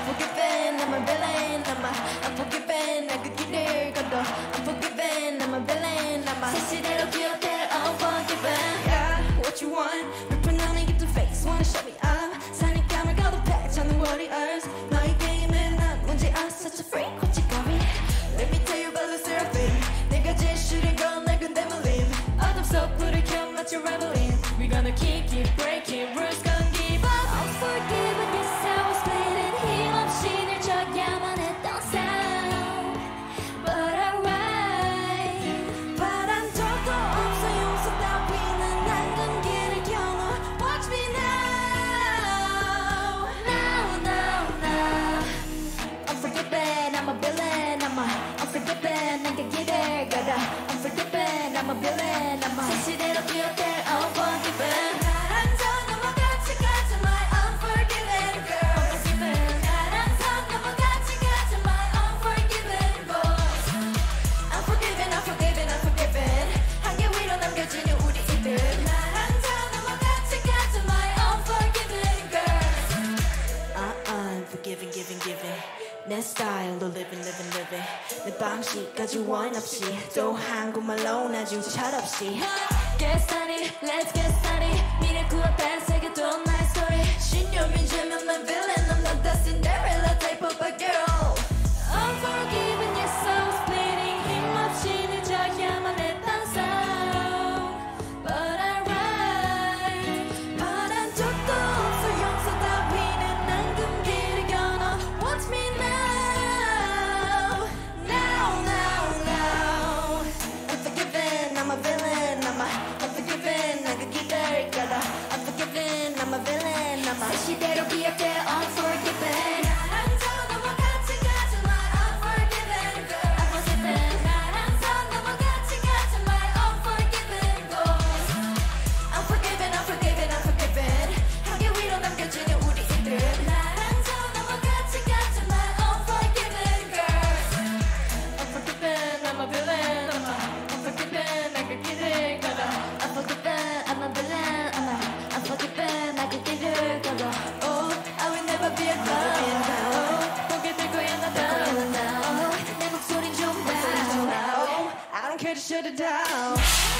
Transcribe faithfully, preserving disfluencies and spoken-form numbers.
Unforgiven, I'm a villain. I'm a unforgiven. 난 그 길을 걷어. Unforgiven, I'm a villain. I'm a 사실대로 기억해. Unforgiven. Yeah, what you want? 불편함이 깃든 face. Wanna shut me up? 사니감을 가득해. 찾는 warriors. 너의 게임은 난 뭔지 알 such a freak. What you got me? Let me tell you about the seraphim. 내가 제시를 건 낡은 데몰림. 어둠 속 불을 켜 마치 reveling. We gonna kick it, break it, rules gonna give up. Unforgiven, yes I was bleeding. 힘없이 늘 져야만 했던 sound. But alright. 바란 적도 없어 용서 따위는 낡은 길을 겨눠. Watch me now. Now, now, now. Unforgiven, I'm a villain. I'm a unforgiven. 난 그 길을 걸어. Unforgiven, I'm a villain. I'm a 사실대로 기억해. Unforgiven. 나랑 저 넘어 같이 가자 my unforgiven girl. Unforgiven. 나랑 저 넘어 같이 가자 my unforgiven boys. Unforgiven, unforgiven, unforgiven. 한계 위로 남겨지는 우리 이들. 나랑 저 넘어 같이 가자 my unforgiven girls. Uh-uh, unforgiving, giving, giving. 내 스타일로 living, living, living. 내 방식까지 원 없이 또 한국말로 아주 철없이. Get started, let's get started. 미래 구웠다 새겨도 나의 story. 신념이 재면 난 villain. I'm not the Cinderella type of a girl. Unforgiven, yes I was bleeding. 힘없이 늦어야만 했던 sound. But alright. 바란 적도 없어 용서 따위는 난 금기를 겨눠. Watch me now. Now, now, now. Unforgiven, I'm a villain. I'm a unforgiven. 난 그 길을 걸어. Unforgiven, I'm a villain. I'm a 사실대로 기억해. Unforgiven. 나랑 저 넘어 같이 가자 my unforgiven girl. Unforgiven. 나랑 저 넘어 같이 가자 my unforgiven boys. Unforgiven, unforgiven, unforgiven. 한계 위로 남겨지는 우리 이들. 나랑 저 넘어 같이 가자 my unforgiven girls. Unforgiven, I'm a villain. I'm a unforgiven. 난 그 길을 걸어. Unforgiven, I'm a villain. I'm a unforgiven. 난 그 길을 걸어. Oh, I will never be a clown. 고개 들고 일어나다. Oh, 내 목소리 좀 봐. Oh, I don't care to shut it down.